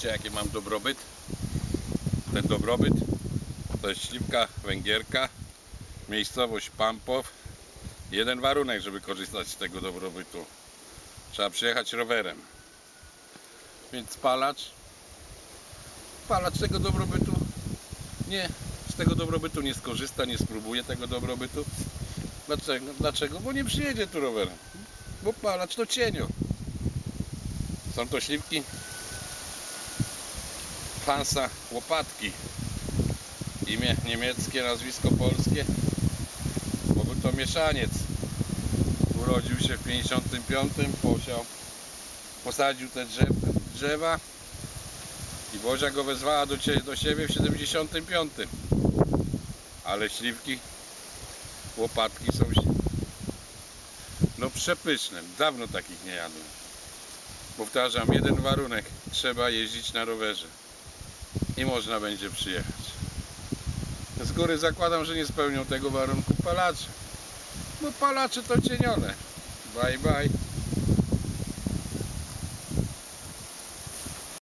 Zobaczcie, jaki mam dobrobyt. Ten dobrobyt to jest śliwka węgierka, miejscowość Pampow. Jeden warunek, żeby korzystać z tego dobrobytu: trzeba przyjechać rowerem. Więc palacz tego dobrobytu z tego dobrobytu nie skorzysta, nie spróbuje tego dobrobytu. Dlaczego? Bo nie przyjedzie tu rowerem. Bo palacz to cienio. Są to śliwki Hansa Łopatki. Imię niemieckie, nazwisko polskie, bo był to mieszaniec. Urodził się w 55, posadził te drzewa i Bozia go wezwała do siebie w 75. Ale śliwki Łopatki są przepyszne. Dawno takich nie jadłem. Powtarzam, jeden warunek: trzeba jeździć na rowerze i można będzie przyjechać. Z góry zakładam, że nie spełnią tego warunku palacze, bo palacze to cienione. Bye bye.